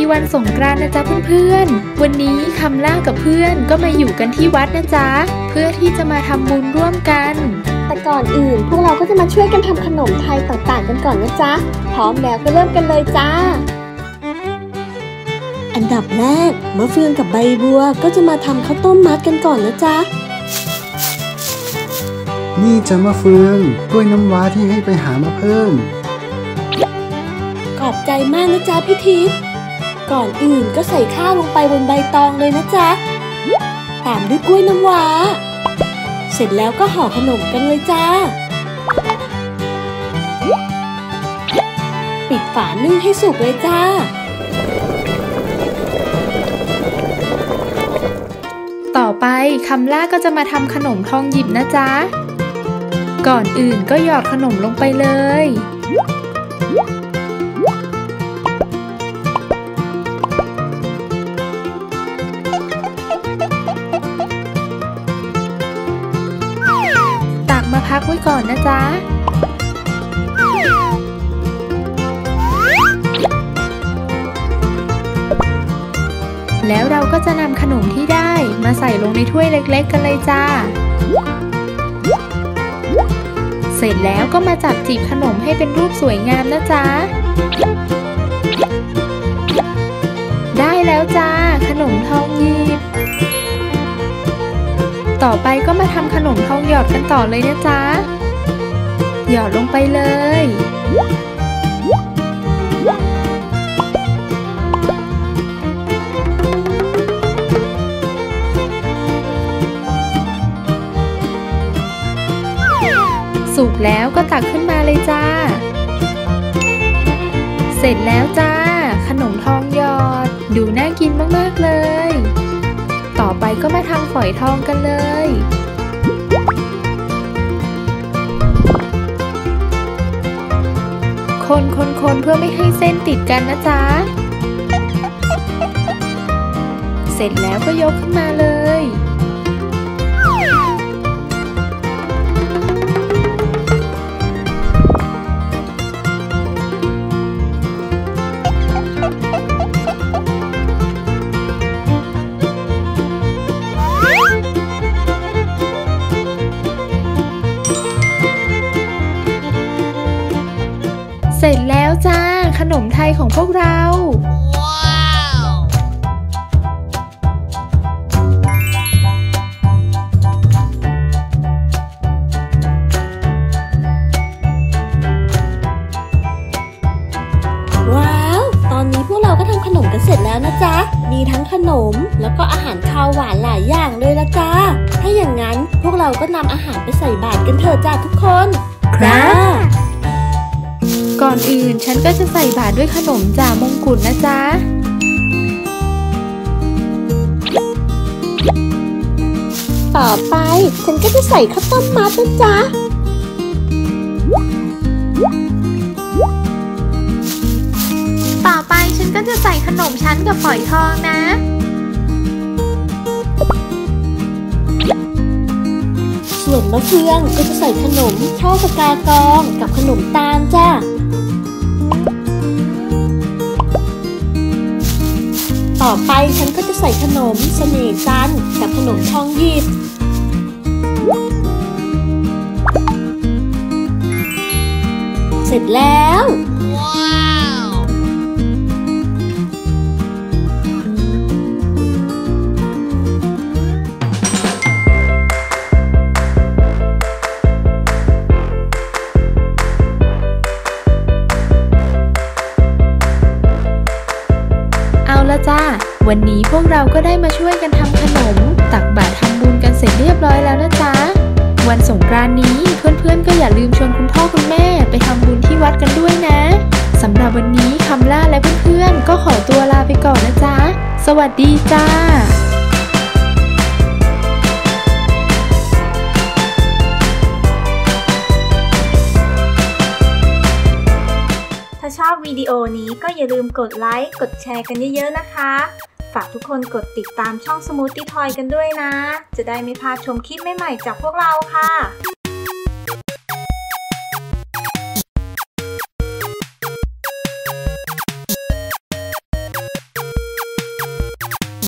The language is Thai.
วันสงกรานต์นะจ๊ะเพื่อนๆวันนี้คำล่ากับเพื่อนก็มาอยู่กันที่วัดนะจ๊ะเพื่อที่จะมาทำบุญร่วมกันแต่ก่อนอื่นพวกเราก็จะมาช่วยกันทำขนมไทยต่างๆกันก่อนนะจ๊ะพร้อมแล้วก็เริ่มกันเลยจ้าอันดับแรกมะเฟืองกับใบบัวก็จะมาทำข้าวต้มมัดกันก่อนนะจ๊ะนี่จะมะเฟืองกล้วยน้ำว้าที่ให้ไปหามาเพิ่มขอบใจมากนะจ๊ะพี่ทิพย์ก่อนอื่นก็ใส่ข้าวลงไปบนใบตองเลยนะจ๊ะตามด้วยกล้วยน้ำว้าเสร็จแล้วก็ห่อขนมกันเลยจ้าปิดฝานึ่งให้สุกเลยจ้าต่อไปคำล่าก็จะมาทำขนมทองหยิบนะจ๊ะก่อนอื่นก็หยอดขนมลงไปเลยตักมาพักไว้ก่อนนะจ๊ะแล้วเราก็จะนำขนมที่ได้มาใส่ลงในถ้วยเล็กๆกันเลยจ้าเสร็จแล้วก็มาจับจีบขนมให้เป็นรูปสวยงามนะจ๊ะได้แล้วจ้าขนมทองหยิบต่อไปก็มาทำขนมทองหยอดกันต่อเลยนะจ๊ะหยอดลงไปเลยสุกแล้วก็ตักขึ้นมาเลยจ้าเสร็จแล้วจ้าขนมทองหยอดดูน่ากินมากๆเลยต่อไปก็มาทำฝอยทองกันเลยคนเพื่อไม่ให้เส้นติดกันนะจ๊ะเสร็จแล้วก็ยกขึ้นมาเลยเสร็จแล้วจ้าขนมไทยของพวกเราว้าวตอนนี้พวกเราก็ทำขนมกันเสร็จแล้วนะจ๊ะมีทั้งขนมแล้วก็อาหารคาวหวานหลายอย่างเลยละจ้าถ้าอย่างนั้นพวกเราก็นำอาหารไปใส่บาตรกันเถอะจ้าทุกคนครับก่อนอื่นฉันก็จะใส่บาตรด้วยขนมจ่ามงกุฎนะจ๊ะต่อไปฉันก็จะใส่ข้าวต้มมัดนะจ๊ะต่อไปฉันก็จะใส่ขนมชั้นกับฝอยทองนะส่วนมะเฟืองก็จะใส่ขนมช่อปากากองกับขนมตาลจ้ะต่อไปฉันก็จะใส่ขนมเสน่ห์จันทร์กับขนมทองหยิบเสร็จแล้วจ้าวันนี้พวกเราก็ได้มาช่วยกันทำขนมตักบาตรทำบุญกันเสร็จเรียบร้อยแล้วนะจ๊ะวันสงกรานต์นี้เพื่อนๆก็อย่าลืมชวนคุณพ่อคุณแม่ไปทำบุญที่วัดกันด้วยนะสำหรับวันนี้คำล่าและเพื่อนๆก็ขอตัวลาไปก่อนนะจ๊ะสวัสดีจ้าถ้าชอบวิดีโอนี้ก็อย่าลืมกดไลค์กดแชร์กันเยอะๆนะคะฝากทุกคนกดติดตามช่อง Smoothie Toy กันด้วยนะจะได้ไม่พลาดชมคลิปใหม่ๆจากพวกเราค่ะ